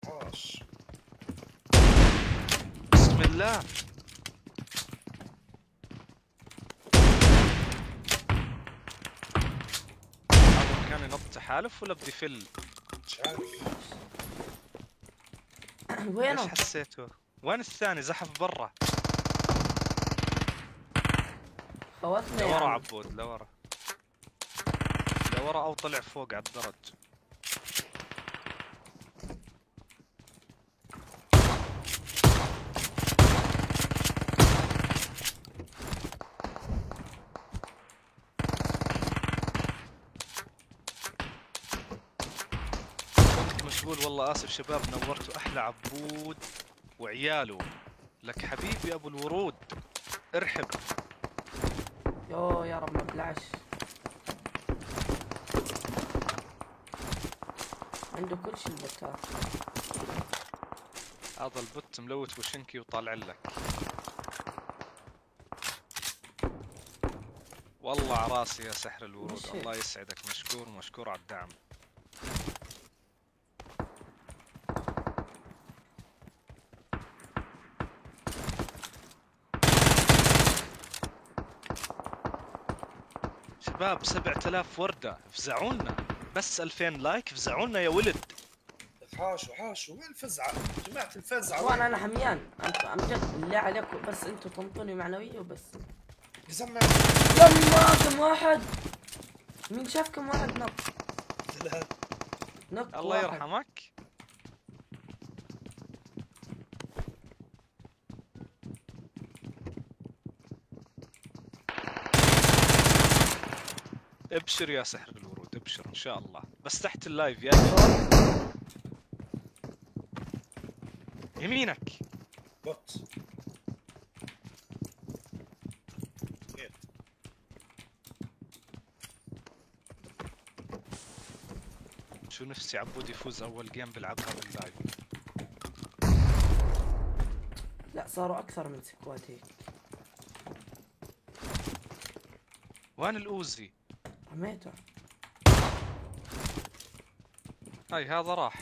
عاش. بسم الله. هذا كان ينط تحالف ولا بدي فل؟ مش عارف. وينه؟ ايش حسيته؟ وين الثاني؟ زحف برا. خوتنا لورا يعني. عبود، لورا. لورا او طلع فوق على الدرج. كنت مشغول والله، اسف شباب، نورتوا احلى عبود وعياله. لك حبيبي ابو الورود، ارحب. يو يا رب ما بلعش. عنده كل شيء البوتات. هذا البوت ملوت وشنكي وطالع لك. والله عراسي يا سحر الورود، الله يسعدك، مشكور مشكور على الدعم. شباب 7000 وردة، فزعونا. بس 2000 لايك، فزعونا يا ولد. حاشوا حاشوا، وين الفزعة؟ جماعة الفزعة اخوان انا حميان، عم جد بالله عليكم بس انتوا تنطوني معنوية وبس. يسمع. يما كم واحد؟ مين شاف كم واحد نط؟ ثلاث. نط الله واحد. يرحمك. ابشر يا سحر الورود، ابشر ان شاء الله. بس تحت اللايف يا يمينك. بوت. جيت. شو نفسي عبود يفوز اول جيم بلعبها باللايف. لا صاروا اكثر من سكوات هيك. وين الاوزي؟ رميته. هاي هذا راح.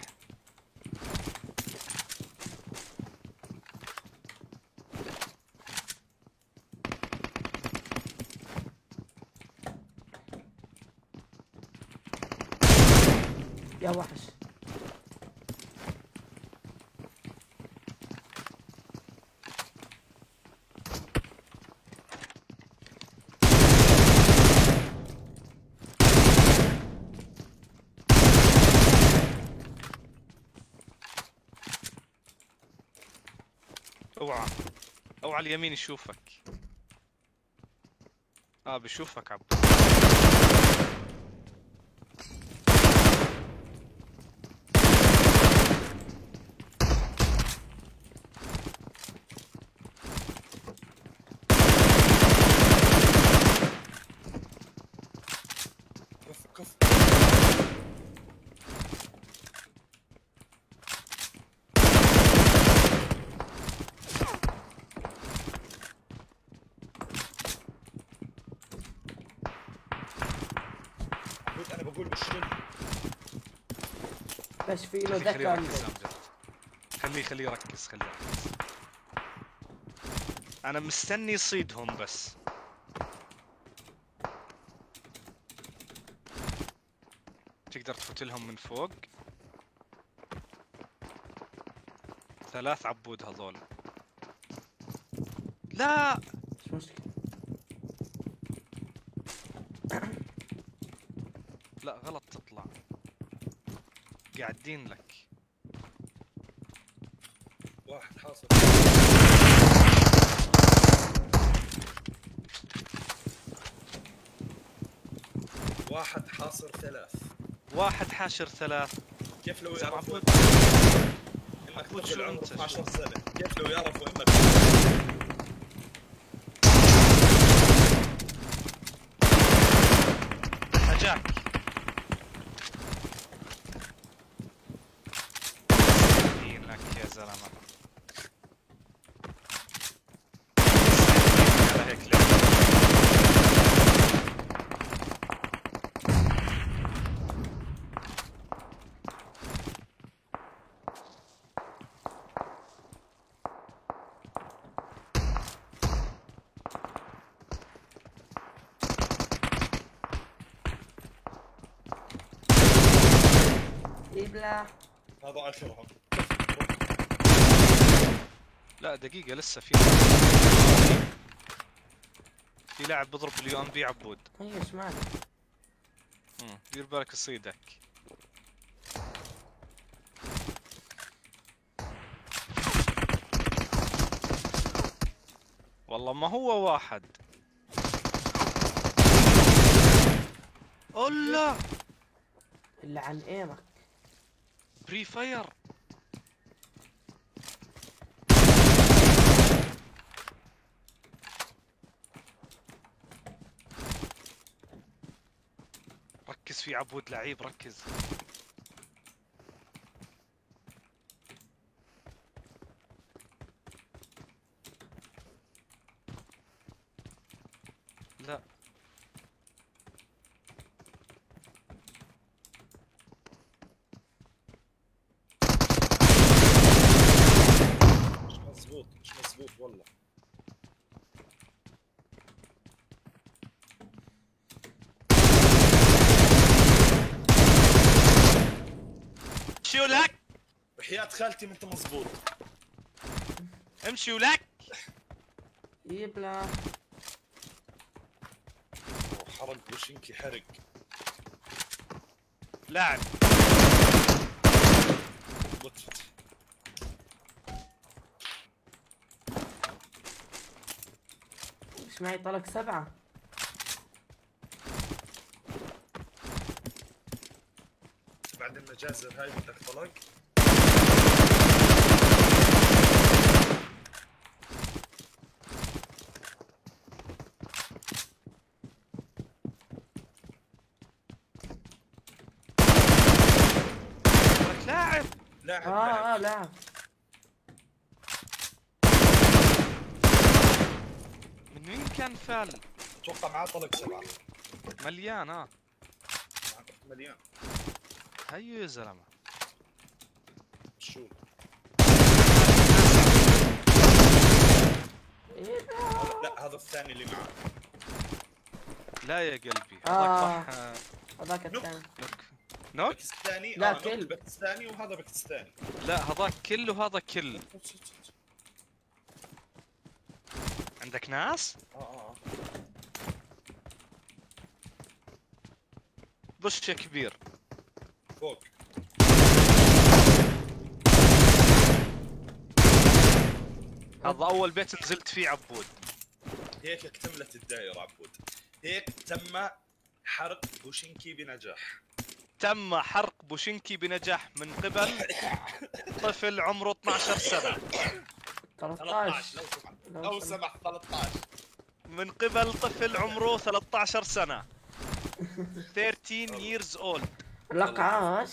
يا وحش. اوعى اوعى اليمين يشوفك. بشوفك عبود. كف كف. انا بقول بالشن. بس في له خليه ذكاء يركز أمجد. خليه يركز، خليه يركز. انا مستني يصيدهم بس. تقدر تفوت لهم من فوق. 3 عبود هذول. لا مش مشكلة. لا غلط تطلع. قاعدين لك. واحد حاصل. واحد حاصر 3. واحد حاشر 3. كيف لو زعم يعرفوا عبود. انك عبود طفل شو عمره انت؟ 12 سنة؟ كيف لو يعرفوا انك اجاك. لك يا زلمه. على هيك لعبة. يبلع. هذا اخرهم. لا دقيقة لسه في لاعب بضرب باليو ام بي عبود. ايوه ايش مالك؟ دير بالك يصيدك. والله ما هو واحد. الله اللي عن ايمك. بري فاير. ركز في عبود لعيب ركز. لا مش مزبوط والله. امشي ولك. بحياة خالتي ما انت مزبوط. امشي ولك. يبلع. حرق بوشينكي حرق. لاعب بطفت. ايش معي طلق 7. بعد المجازر هاي بدك طلق. لاعب لاعب لاعب. من مين كان فال؟ اتوقع معاه طلق 7. مليان مليان. هيو يا زلمه. شو لا هذا الثاني اللي معاه. لا يا قلبي هذاك الثاني. نوك. باكستاني. لا نوك كل. باكستاني وهذا باكستاني. لا هذاك كل وهذا كل. عندك ناس؟ بش يا كبير. فوق. هذا أول بيت نزلت فيه عبود. هيك اكتملت الدائرة عبود. هيك تم حرق بوشينكي بنجاح. تم حرق بوشينكي بنجاح من قبل طفل عمره 12 سنة. 13 لو سمحت 13. من قبل طفل عمره 13 سنة. 13 years old. لك عاش.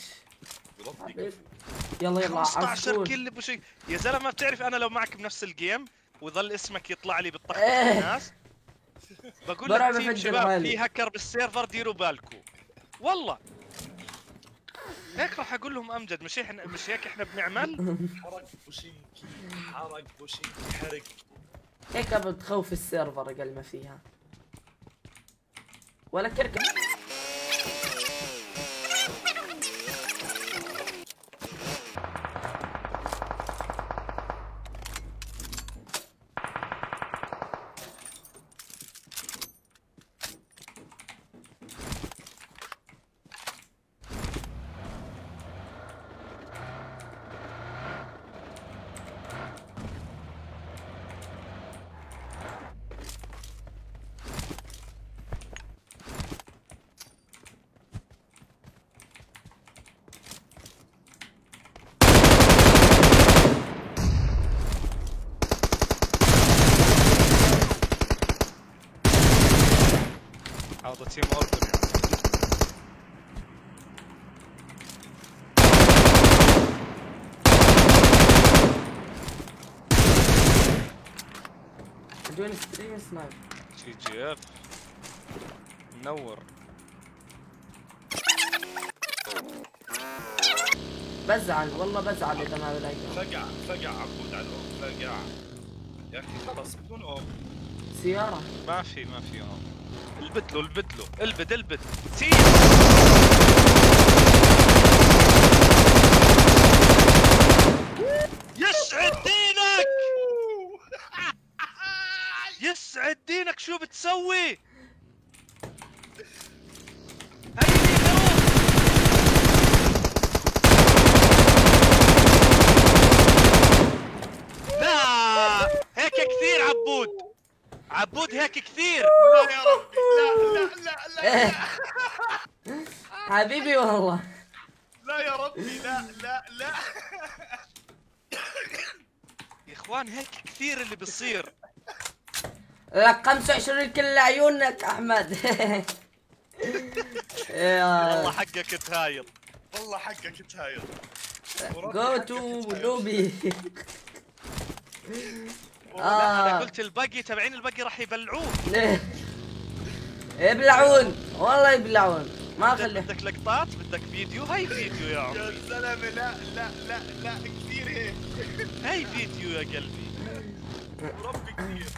يلا 15 كل بوشينكي يا زلمة. بتعرف أنا لو معك بنفس الجيم وظل اسمك يطلع لي بالطاقة الناس بقول لك تيم شباب في هكر بالسيرفر ديروا بالكم. والله هيك راح اقول لهم امجد. مش هيك احنا بنعمل. حرق بوشينكي حرق بوشينكي حرق. هيك بتخوف السيرفر اقل ما فيها. ولا كركب. هذا تيم اوردر بدون ستريم سنايب. سي جي اف منور. بزعل والله بزعل اذا ما بلاقي. فقع عبود على الام. فقع يا اخي خلاص بدون ام. سيارة ما في ام. البد البد سي لك شو بتسوي؟ لا هيك كثير عبود، عبود هيك كثير. لا يا ربي، لا. حبيبي والله. لا يا ربي، لا. يا اخوان هيك كثير اللي بصير. لك 25 كل عيونك احمد. والله حقك تهايط، والله حقك تهايط. جو تو لوبي. انا قلت الباقي تبعين الباقي راح يبلعوه. يبلعون والله يبلعون، ما خلي. بدك لقطات؟ بدك فيديو؟ هاي فيديو يا عمي. يا زلمه لا كثير هيك. هاي فيديو يا قلبي. وربي كثير.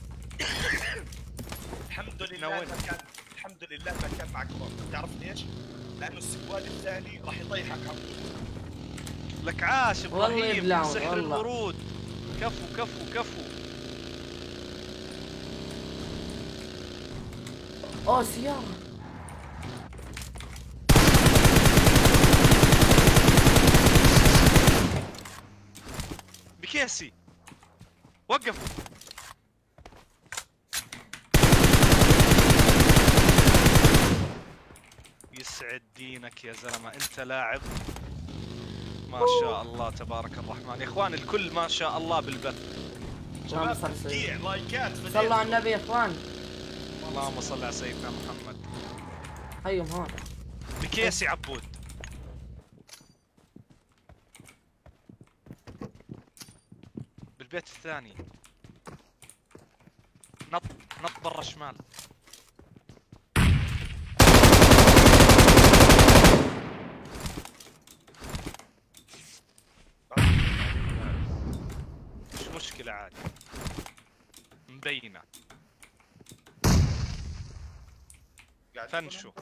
الحمد لله ما كان معك رب. تعرف ليش؟ لانه السكواد الثاني راح يطيحك عبود. لك عاش ابراهيم سحر والله. الورود. كفو. اوه سيارة. بكيسي وقفوا. يسعد دينك يا زلمه، انت لاعب ما شاء الله تبارك الرحمن. يا اخوان الكل ما شاء الله بالبث. شباب تشجيع لايكات. صلوا على النبي يا اخوان. اللهم صل على سيدنا محمد. هيهم هون بكيسي عبود. بالبيت الثاني. نط برا شمال. مش مشكلة عادي مبينة. فنشو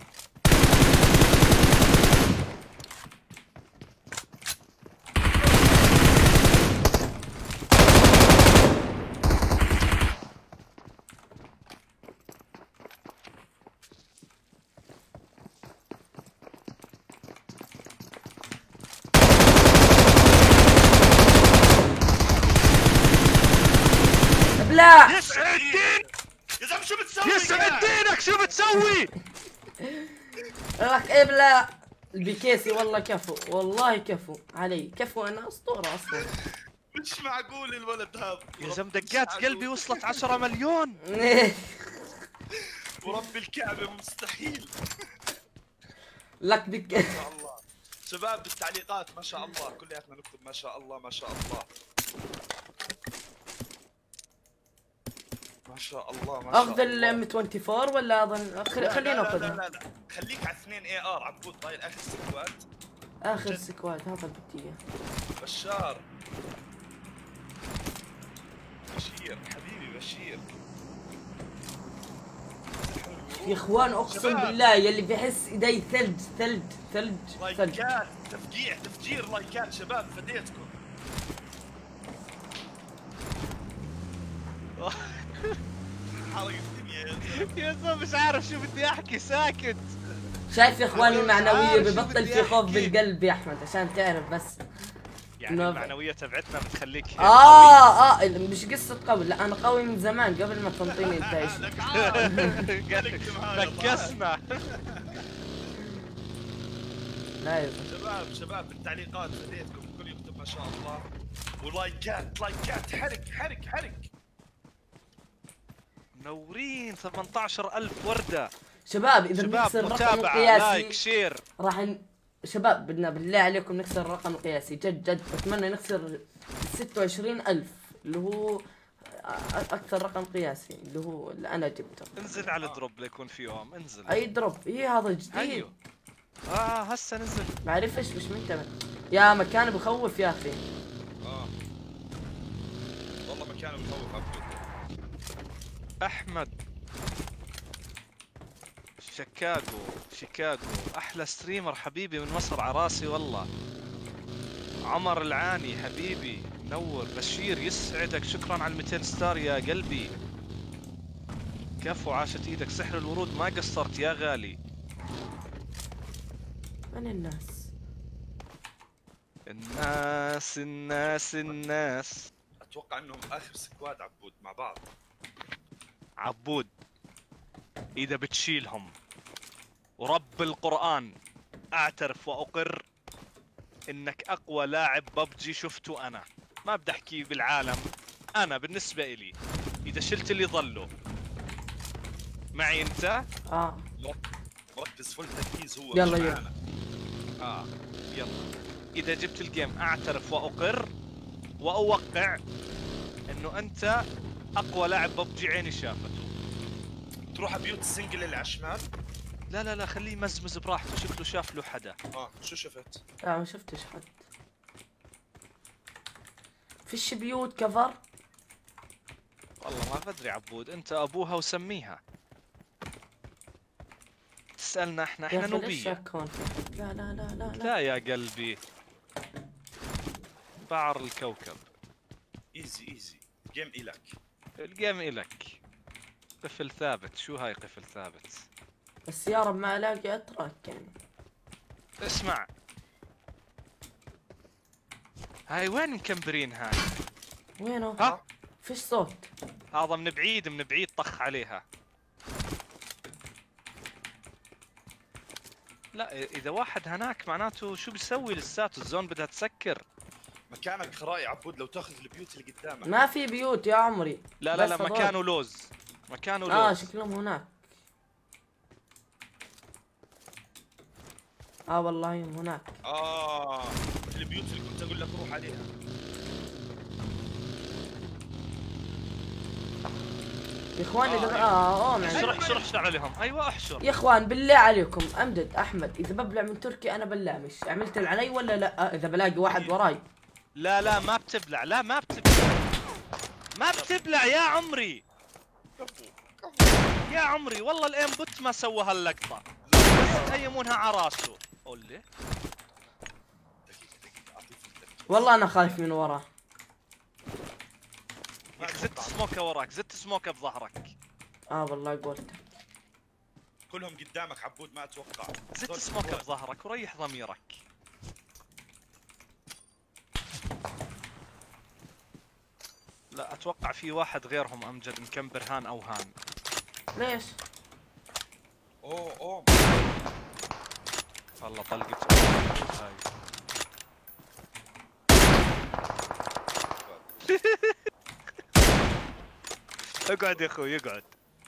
ابلع. يسعد دينك يا زلمه شو بتسوي؟ يسعد دينك شو بتسوي؟ لك ابلع البكيسي. والله كفو، والله كفو علي، كفو. انا اسطورة اصلا. مش معقول الولد هذا. يا زلمة دقات قلبي وصلت 10 مليون. ورب الكعبة مستحيل. لك بك. ما شاء الله شباب بالتعليقات ما شاء الله كلياتنا نكتب ما شاء الله ما شاء الله ما شاء الله ما شاء اخذ الله. ال M24 ولا اظن خلينا ناخذها. لا خليك على 2 AR عبود. طايل اخر سكواد. اخر سكواد هذا البتيه. بشار بشير حبيبي بشير. يا اخوان اقسم بالله يلي بحس ايدي ثلج. لايكات تفجير لايكات شباب فديتكم. حرق الدنيا يا زلمة مش عارف شو بدي احكي، ساكت. شايف يا اخوان المعنوية شو ببطل بدي في خوف أحكي؟ بالقلب يا احمد عشان تعرف بس. يعني المعنوية تبعتنا بتخليك هيك مش قصة قوي، لا انا قوي من زمان قبل ما تنطيني انت ايش. فكسنا. لا يا زلمة. شباب بالتعليقات فديتكم الكل يكتب ما شاء الله. ولايكات حرك منورين 18,000 وردة. شباب اذا بنكسر الرقم القياسي لايك شير شباب بدنا بالله عليكم نكسر الرقم القياسي جد بتمنى نكسر 26,000 اللي هو اكثر رقم قياسي اللي انا جبته. انزل على الدروب ليكون في يوم انزل. اي دروب؟ هذا جديد. ايوه هسه نزل. بعرفش مش منتبه يا مكان بخوف يا اخي. والله مكان بخوف ابد. احمد شيكاغو احلى ستريمر حبيبي من مصر عراسي والله. عمر العاني حبيبي منور. بشير يسعدك، شكرا على 200 ستار يا قلبي. كفو عاشت ايدك، سحر الورود ما قصرت يا غالي. من الناس؟ الناس الناس الناس. اتوقع انهم اخر سكواد عبود مع بعض. عبود اذا بتشيلهم ورب القرآن اعترف واقر انك اقوى لاعب ببجي شفته انا، ما بدي احكي بالعالم، انا بالنسبة الي اذا شلت اللي ظلوا معي انت. مركز فل تركيز هو. يلا مش يلا. معانا. يلا اذا جبت الجيم اعترف واقر واوقع انه انت اقوى لاعب ببجي عيني شافته. تروح بيوت السنجل اللي على الشمال. لا لا لا خليه يمزمز براحته، شكله شاف له حدا. شو شفت؟ لا ما شفتش حد. فيش بيوت كفر. والله ما بدري عبود، انت ابوها وسميها. تسألنا احنا نوبية. لا لا لا لا لا يا قلبي، بعر الكوكب. ايزي ايزي جيم إلك. الجيم إلك. قفل ثابت، شو هاي قفل ثابت؟ بس يا رب ما الاقي اتراك يعني. اسمع، هاي وين مكمبرين هاي؟ وينه؟ ها؟ فيش صوت. هذا من بعيد طخ عليها. لا اذا واحد هناك معناته شو بيسوي لساته؟ الزون بدها تسكر. مكانك خرائي عبود لو تاخذ البيوت اللي قدامك. ما في بيوت يا عمري. لا لا لا مكانه لوز، مكانه لوز. شكلهم هناك. والله هناك. البيوت اللي كنت اقول لك روح عليها. يا اخواني احشر احشر عليهم. ايوه احشر يا اخوان بالله عليكم. امجد احمد اذا ببلع من تركي انا بلامش. عملت علي ولا لا؟ اذا بلاقي واحد وراي. لا لا ما بتبلع، لا ما بتبلع، ما بتبلع يا عمري. يا عمري والله الام بوت ما سوى هاللقطه، بس تهيمونها على راسه. قول لي والله انا خايف من وراه. زدت سموكه وراك، زدت سموكه بظهرك. والله قلت كلهم قدامك عبود ما اتوقع. زدت سموكه بظهرك وريح ضميرك. لا اتوقع في واحد غيرهم امجد مكمبر هان او هان. ليش؟ اوه والله طلقت هاي. اقعد يا اخوي اقعد.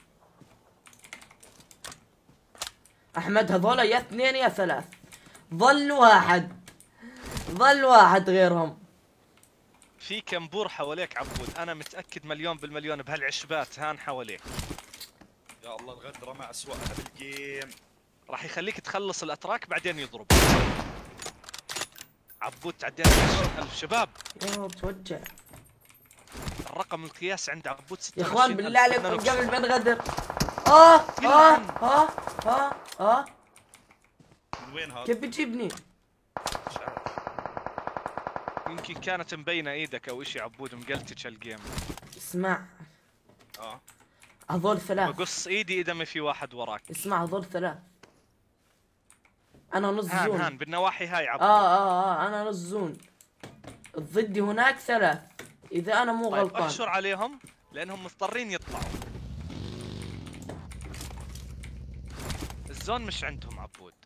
احمد هذولا يا اثنين يا ثلاث. ظل واحد غيرهم. في كمبور حواليك عبود، انا متاكد مليون بالمليون بهالعشبات هان حواليك. يا الله الغدرة ما اسوأها بالجيم. راح يخليك تخلص الاتراك بعدين يضرب. عبود تعدينا 20,000 شباب. يا بتوجع. الرقم القياسي عند عبود 26,000. يا اخوان بالله عليكم قبل ما نغدر. من وين هذا؟ كيف بتجيبني؟ مش عارف. يمكن كانت مبينه ايدك او اشي عبود مقلتش الجيم. اسمع. اه هذول ثلاث. بقص ايدي اذا ما في واحد وراك. اسمع هذول ثلاث. انا نص زون. هان بالنواحي هاي عبود. انا نص زون. ضدي هناك ثلاث. اذا انا مو غلطان. احشر عليهم لانهم مضطرين يطلعوا. الزون مش عندهم عبود.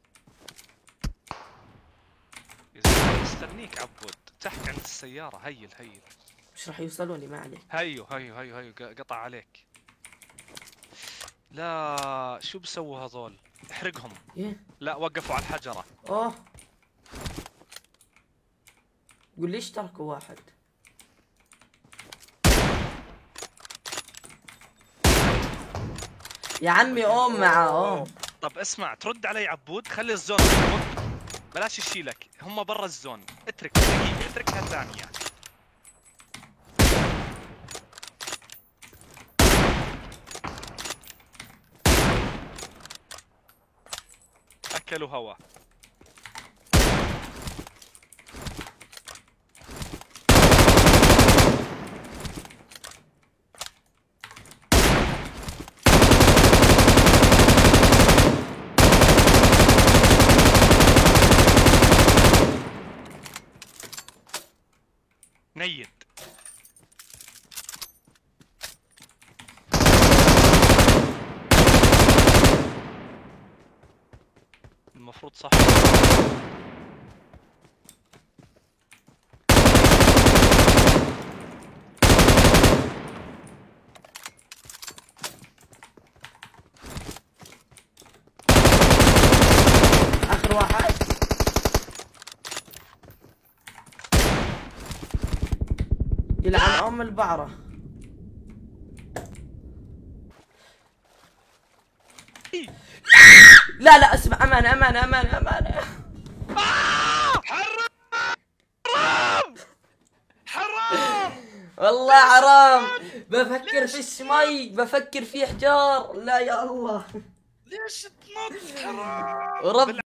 مستنيك عبود تحت عند السيارة. هيل مش راح يوصلوا لي ما عليك. هيو قطع عليك. لا شو بسووا هذول؟ احرقهم. ايه لا وقفوا على الحجرة. قول ليش تركوا واحد. يا عمي معه طب اسمع ترد علي عبود، خلي الزون يضربك. بلاش يشيلك، هم برا الزون. اترك دقيقة، اتركها ثانية. اكلوا هوا. نيد. المفروض صح. اخر واحد. يلعن ام البعرة. لا لا اسمع، امانة امانة امانة امانة. حرام حرام والله حرام. بفكر في الشمي، بفكر في حجار. لا يا الله. ليش تنط؟ حرام. رب